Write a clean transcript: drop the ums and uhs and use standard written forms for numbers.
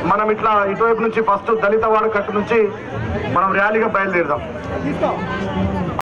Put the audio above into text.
మనం ఇట్లా ఇటువైపు నుంచి ఫస్ట్ దళిత వాడకట్టు నుంచి మనం ర్యాలీగా బయలుదేరుదాం.